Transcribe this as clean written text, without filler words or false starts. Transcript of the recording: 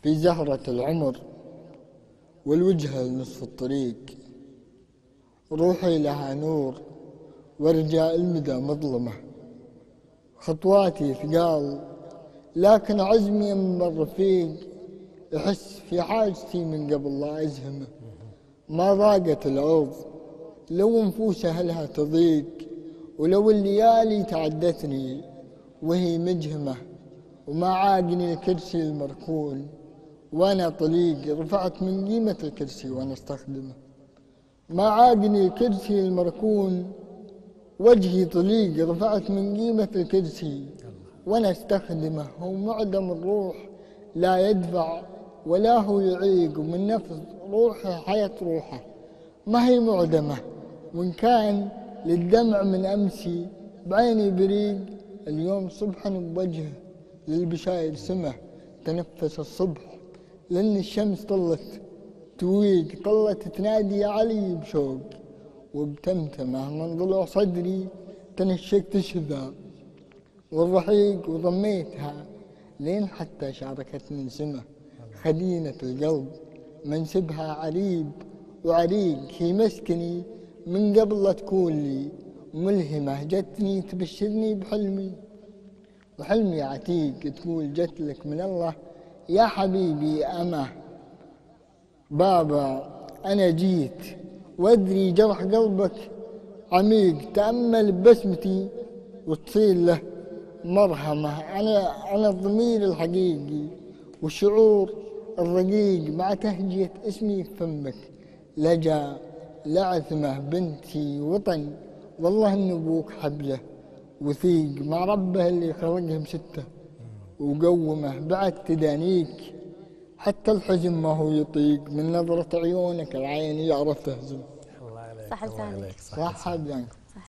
في زهرة العمر والوجهة لنصف الطريق، روحي لها نور وارجاء المدى مظلمة، خطواتي ثقال لكن عزمي من الرفيق، يحس في حاجتي من قبل لا أزهمه، ما ضاقت الأرض لو نفوس أهلها تضيق، ولو الليالي تعدتني وهي مجهمة، وما عاقني الكرسي المركون وأنا طليق، رفعت من قيمة الكرسي وأنا استخدمه، ما عاقني الكرسي المركون وجهي طليق، رفعت من قيمة الكرسي وأنا استخدمه، هو معدم الروح لا يدفع ولا هو يعيق، ومن نفس روحه حياة روحه ما هي معدمة، وإن كان للدمع من أمسي بعيني بريق، اليوم صبحا بوجهه للبشاير سمه، تنفس الصبح لأن الشمس طلت تويق، طلت تنادي يا علي بشوق، وبتمتمه من ضلوع صدري تنشكت شذا والرحيق وضميتها لين حتى شاركتني سمه، خدينة القلب منسبها عريب وعريق، هي مسكني من قبل لا تكون لي ملهمة، جتني تبشرني بحلمي وحلمي عتيق، تقول جت لك من الله يا حبيبي أمه، بابا أنا جيت وأدري جرح قلبك عميق، تأمل ببسمتي وتصير له مرهمة، أنا الضمير الحقيقي والشعور الرقيق، مع تهجية اسمي في فمك لجا لعثمة بنتي وطن، والله إن أبوك حبله وثيق، مع ربه اللي خلقه بستة وقومه، بعد تدانيك حتى الحزن ما هو يطيق، من نظرة عيونك العين يعرف تهزم. الله عليك، صح لسانك، صح لسانك.